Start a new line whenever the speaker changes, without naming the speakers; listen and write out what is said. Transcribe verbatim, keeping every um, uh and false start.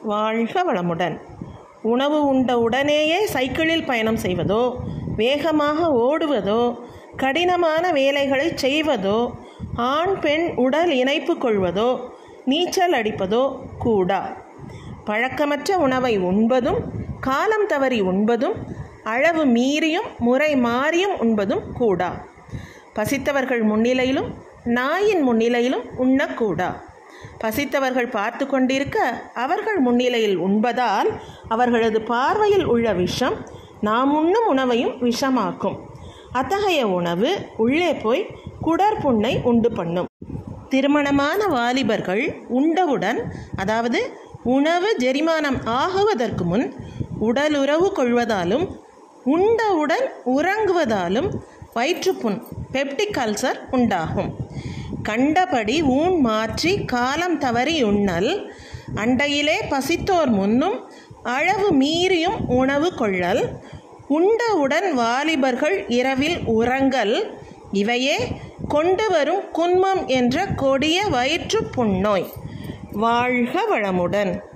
வாழ்க வளமுடன். உணவு உண்ட உடனேயே சைக்கிளில் பயணம் செய்வதோ, வேகமாக ஓடுவதோ, கடினமான வேலைகளை செய்வதோ, ஆண் பெண் உடல் இணைப்பு கொள்வதோ, நீச்சல் அடிப்பதோ கூடா. பழக்கமற்ற உணவை உண்பதும், காலம் தவறி உண்பதும், அளவு மீறியும் முறை மாறியும் உண்பதும் கூடா. பசித்தவர்கள் முன்னிலையிலும் நாயின் முன்னிலையிலும் உண்ணக்கூடா. பசித்தவர்கள் பார்த்து கொண்டிருக்க அவர்கள் முன்னிலையில் உண்பதால் அவர்களது பார்வையில் உள்ள விஷம் நாம் உண்ணும் உணவையும் விஷமாக்கும். அத்தகைய உணவு உள்ளே போய் குடற்புண்ணை உண்டு பண்ணும். திருமணமான வாலிபர்கள் உண்டவுடன், அதாவது உணவு ஜெரிமானம் ஆகுவதற்கு முன் உடலுறவு கொள்வதாலும் உண்டவுடன் உறங்குவதாலும் வயிற்றுப்புண் பெப்டிக் அல்சர் உண்டாகும். கண்டபடி ஊன் மாற்றி காலம் தவறி உண்ணல், அண்டையிலே பசித்தோர் முன்னும் அளவு மீறியும் உணவு கொள்ளல், உண்டவுடன் வாலிபர்கள் இரவில் உறங்கல், இவையே கொண்டு வரும் குன்மம் என்ற கொடிய வயிற்று புண்ணோய். வாழ்க வளமுடன்.